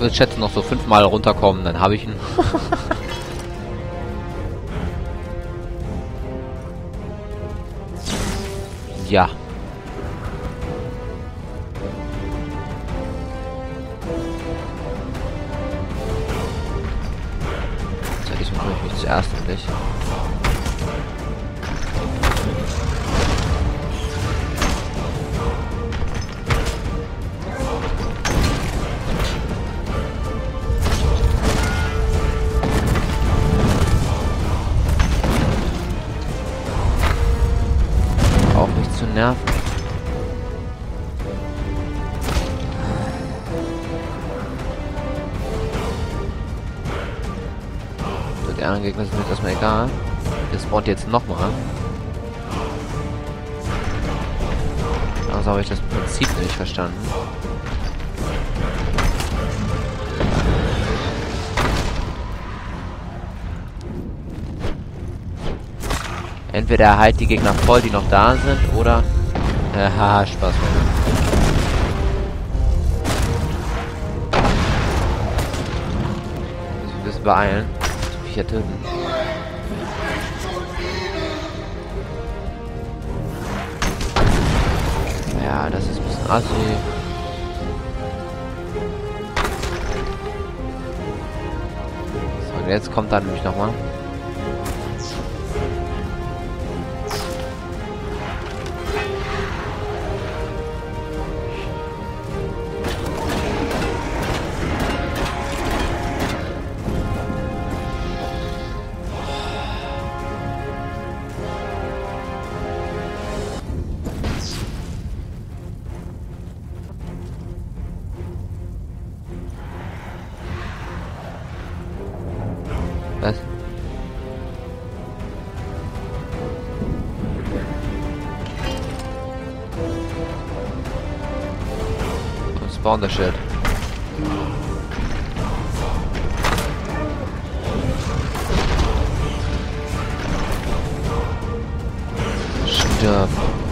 Ich schätze noch so 5-mal runterkommen, dann habe ich ihn. Ja. So, diesmal komme ich mich zuerst endlich. Nerven. So, die anderen Gegner sind mir erstmal egal. Der spawnt jetzt nochmal. Also habe ich das Prinzip nicht verstanden. Entweder halt die Gegner voll, die noch da sind, oder... Haha, Spaß. Ich muss beeilen. Ich mich hier töten. Ja, das ist ein bisschen assi. So, und jetzt kommt dann nämlich nochmal. Was? Und spawn der Shit. Stirb.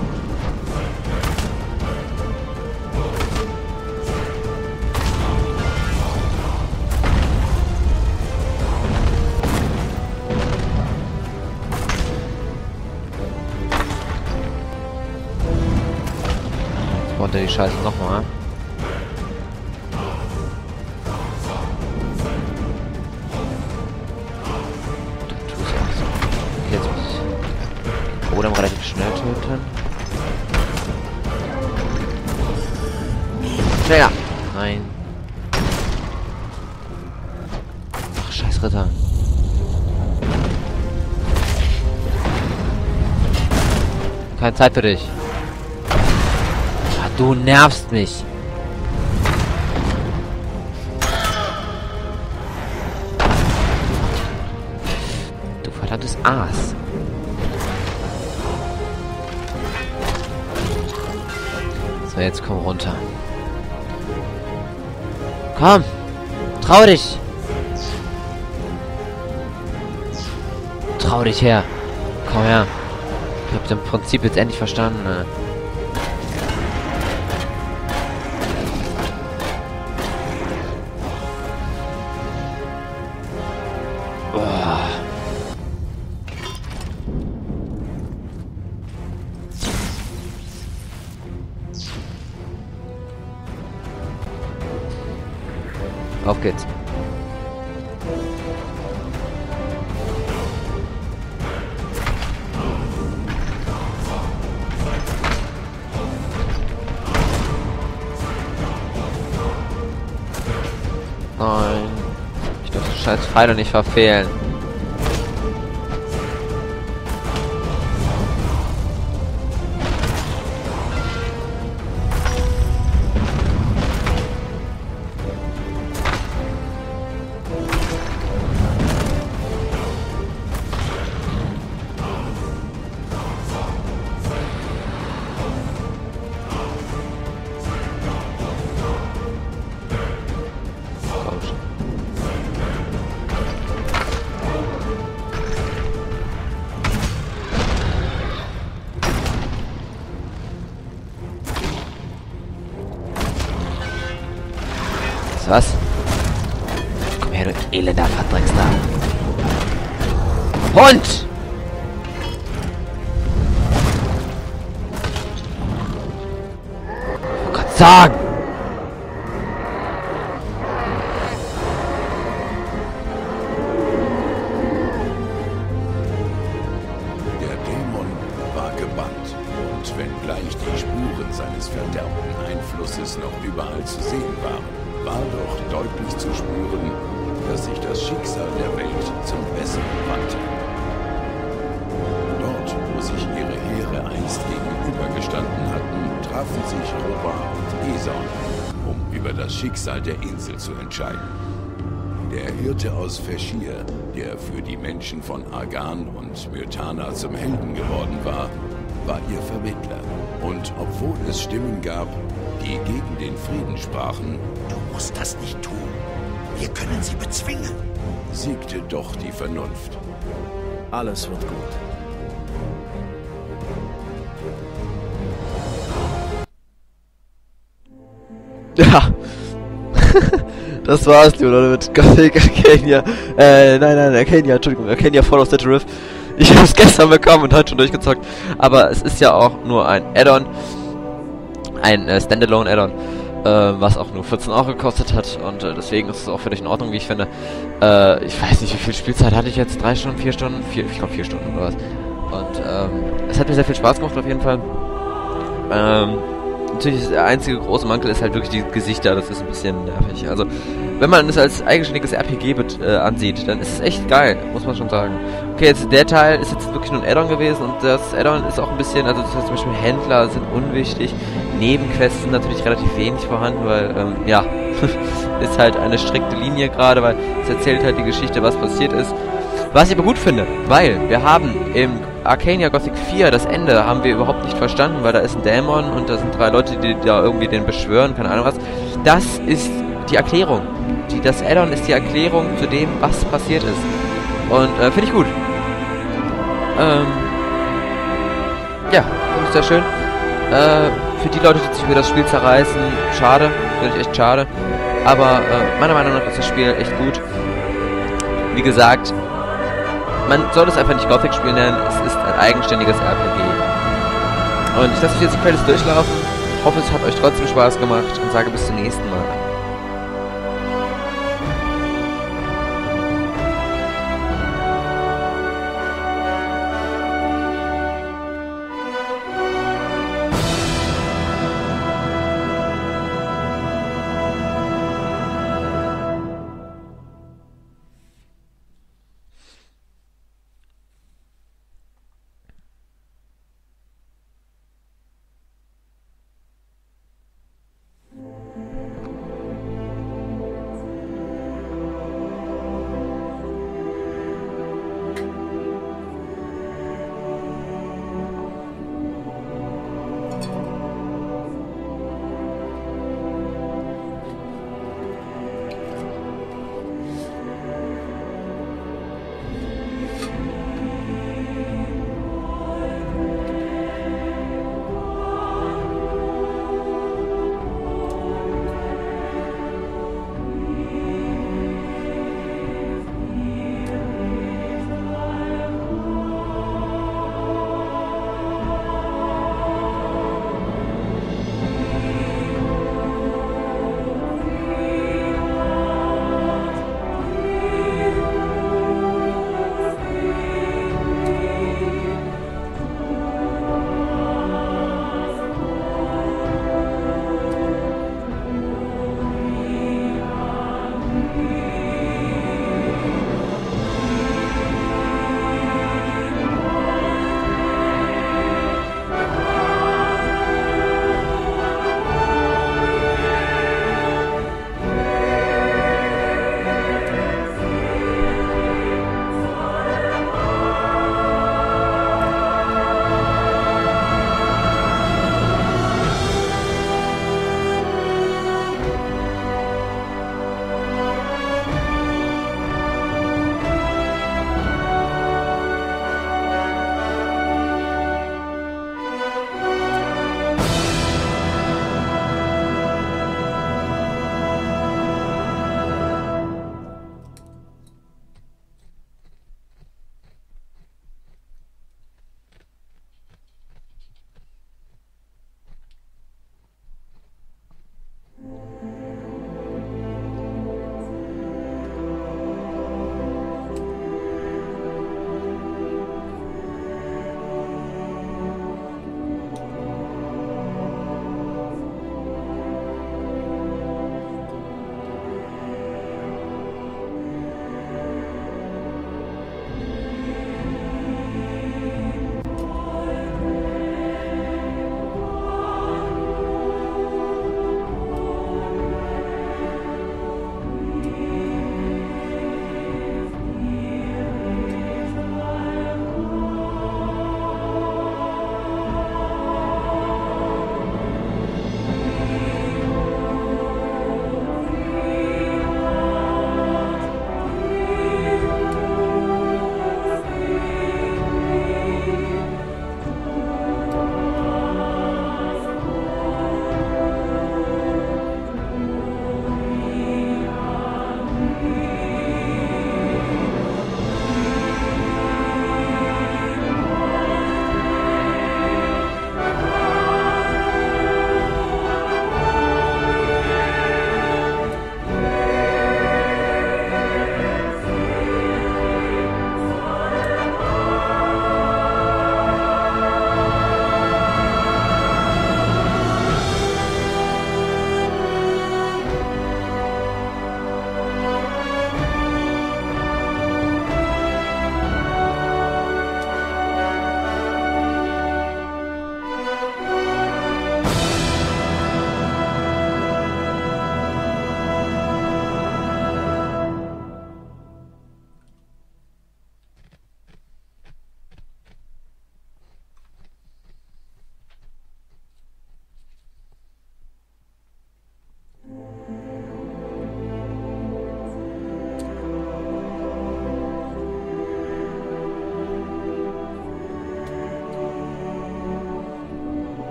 Und die Scheiße nochmal. Jetzt muss ich Odem relativ schnell töten. Schneller! Nein. Ach, scheiß Ritter. Keine Zeit für dich. Du nervst mich. Du verdammtes Aas. So, jetzt komm runter. Komm. Trau dich. Trau dich her. Komm her. Ich hab das Prinzip jetzt endlich verstanden. Auf geht's. Nein. Ich darf die scheiß Pfeile nicht verfehlen. Was? elender Verdrecksner. Hund! Oh Gott, sagen! Wenngleich die Spuren seines verderbten Einflusses noch überall zu sehen waren, war doch deutlich zu spüren, dass sich das Schicksal der Welt zum Besseren wandte. Dort, wo sich ihre Heere einst gegenübergestanden hatten, trafen sich Roba und Eson, um über das Schicksal der Insel zu entscheiden. Der Hirte aus Feschir, der für die Menschen von Argan und Myrtana zum Helden geworden war ihr Vermittler. Und obwohl es Stimmen gab, die gegen den Frieden sprachen, du musst das nicht tun. Wir können sie bezwingen. Siegte doch die Vernunft. Alles wird gut. Ja. Das war's, Leute, mit Gothic Arcania. Nein, Arcania, Entschuldigung, Arcania Fall of the Rift. Ich habe es gestern bekommen und heute schon durchgezockt. Aber es ist ja auch nur ein Add-on. Ein Standalone Add-on. Was auch nur 14 Euro gekostet hat. Und deswegen ist es auch völlig in Ordnung, wie ich finde. Ich weiß nicht, wie viel Spielzeit hatte ich jetzt? 3 Stunden, 4 Stunden? Ich glaube 4 Stunden oder was. Und es hat mir sehr viel Spaß gemacht auf jeden Fall. Natürlich ist der einzige große Mankel ist halt wirklich die Gesichter, das ist ein bisschen nervig. Also, wenn man es als eigenständiges RPG ansieht, dann ist es echt geil, muss man schon sagen. Okay, jetzt der Teil ist jetzt wirklich nur ein Add-on gewesen und das Add-on ist auch ein bisschen, also das heißt zum Beispiel Händler sind unwichtig, Nebenquests sind natürlich relativ wenig vorhanden, weil, ja, ist halt eine strikte Linie gerade, weil es erzählt halt die Geschichte, was passiert ist. Was ich aber gut finde, weil wir haben im Arcania Gothic 4 das Ende haben wir überhaupt nicht verstanden, weil da ist ein Dämon und da sind 3 Leute, die da irgendwie den beschwören, keine Ahnung was. Das ist die Erklärung. Das Add-on ist die Erklärung zu dem, was passiert ist. Und finde ich gut. Ja, finde ich sehr schön. Für die Leute, die sich über das Spiel zerreißen, schade, finde ich echt schade. Aber meiner Meinung nach ist das Spiel echt gut. Wie gesagt, man soll es einfach nicht Gothic-Spiel nennen, es ist ein eigenständiges RPG. Und ich lasse euch jetzt die Credits durchlaufen, hoffe es hat euch trotzdem Spaß gemacht und sage bis zum nächsten Mal.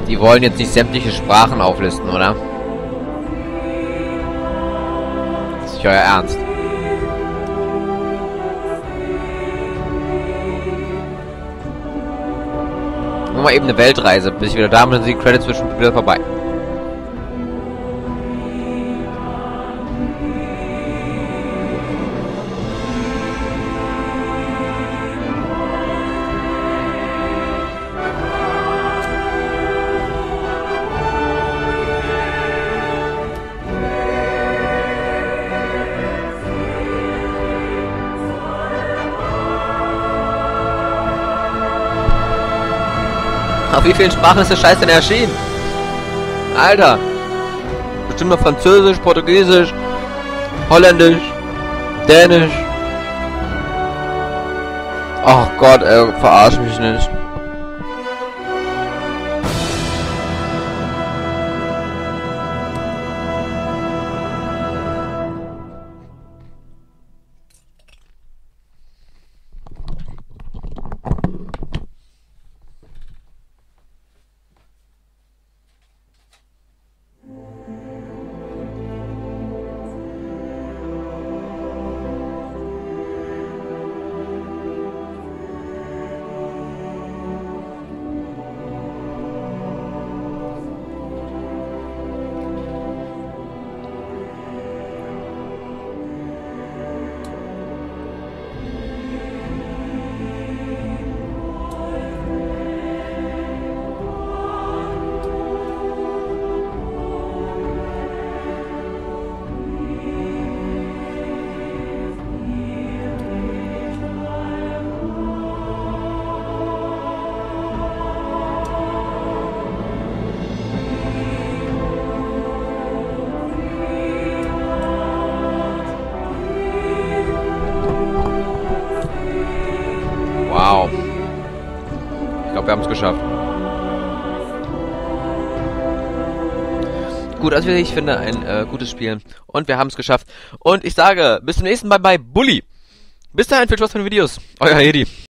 Die wollen jetzt nicht sämtliche Sprachen auflisten, oder? Das ist nicht euer Ernst. Nur mal eben eine Weltreise, bis ich wieder da bin und die Credits zwischen wieder vorbei. Auf wie vielen Sprachen ist der Scheiß denn erschienen? Alter! Bestimmt noch Französisch, Portugiesisch, Holländisch, Dänisch. Ach Gott, ey, verarsch mich nicht. Wow. Ich glaube, wir haben es geschafft. Gut, also ich finde ein gutes Spiel. Und wir haben es geschafft. Und ich sage, bis zum nächsten Mal bei Bully. Bis dahin, viel Spaß mit den Videos. Euer Edi.